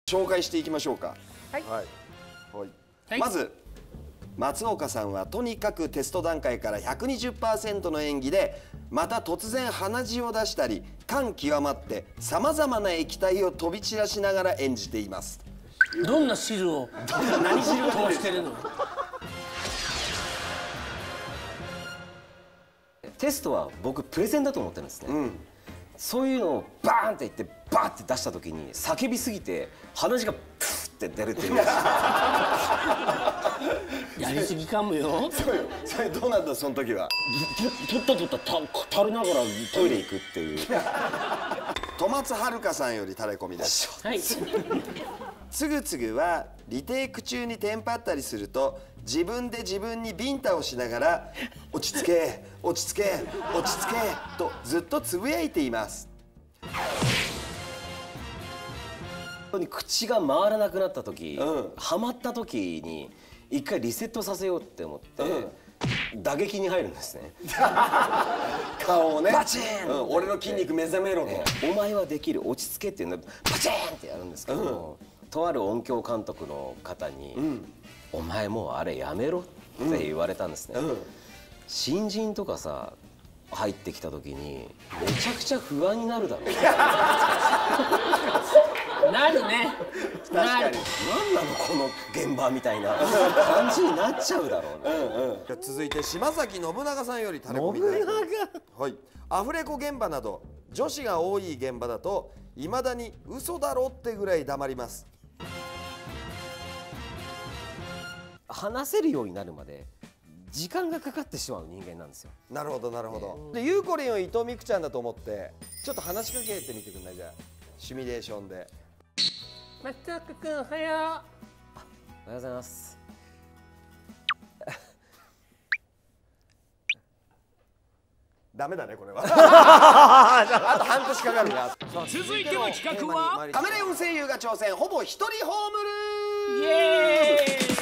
紹介していきましょうか。 はい、 まず松岡さんはとにかくテスト段階から 120% の演技で、また突然鼻血を出したり感極まってさまざまな液体を飛び散らしながら演じています。 どんな汁を何汁が通してるの？ テストは僕プレゼンだと思ってるんですね、そういうのをバーンって言ってバーンって出した時に叫びすぎて鼻血がプーって出るっていう。 やりすぎかもよ。 それどうなんだその時は。 取った垂れながらトイレ行くっていう。 戸松遥さんよりタレコミです。 はい。 つぐつぐはリテイク中にテンパったりすると自分で自分にビンタをしながら「落ち着け落ち着け落ち着け」とずっとつぶやいています。 本当に口が回らなくなった時、ハマった時に一回リセットさせようって思って、打撃に入るんですね。 顔をね、 バチーン、 俺の筋肉目覚めろと、 お前はできる、落ち着けっていうのをバチーンってやるんですけど、とある音響監督の方に、お前もうあれやめろって言われたんですね。新人とかさ入ってきた時にめちゃくちゃ不安になるだろう。 なるね。 確かに。 何なのこの現場みたいな感じになっちゃうだろうね。 続いて島崎信長さんよりタレコミいただきます。はい。アフレコ現場など女子が多い現場だといまだに嘘だろってぐらい黙ります。 話せるようになるまで時間がかかってしまう人間なんですよ。 なるほどなるほど。でゆうこりんを伊藤美久ちゃんだと思ってちょっと話しかけてみてくんない？じゃあシミュレーションで。 松岡君おはよう。 おはようございます。 ダメだねこれは。あと半年かかるな。 続いての企画はカメレオン声優が挑戦ほぼ一人ホームルーム。 イエーイ。